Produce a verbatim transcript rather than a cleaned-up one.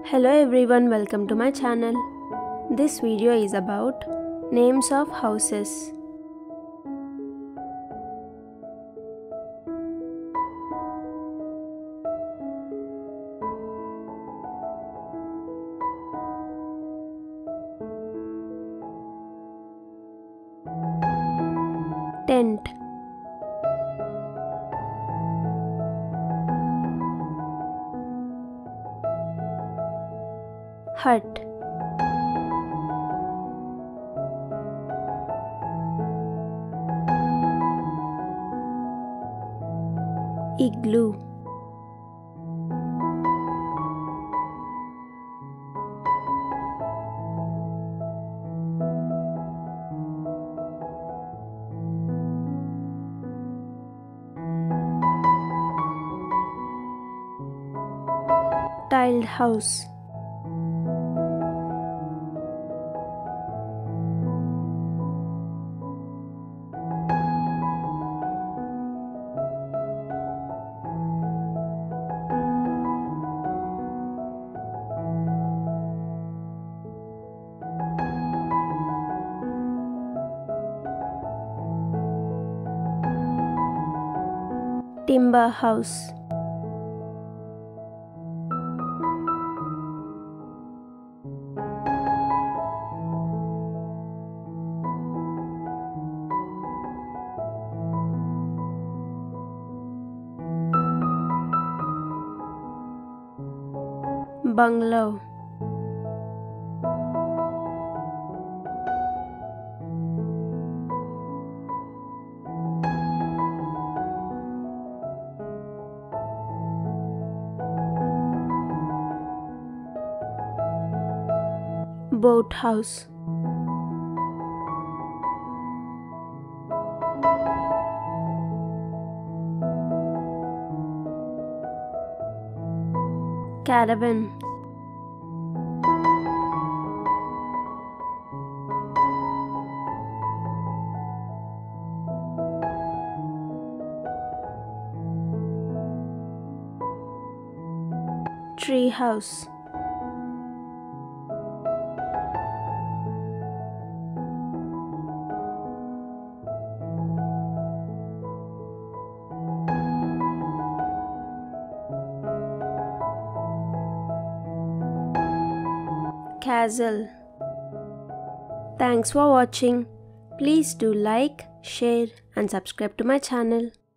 Hello everyone, welcome to my channel. This video is about names of houses. Tent, hut, igloo, tiled house, timber house, bungalow, boat house, caravan, tree house, castle. Thanks for watching. Please do like, share and subscribe to my channel.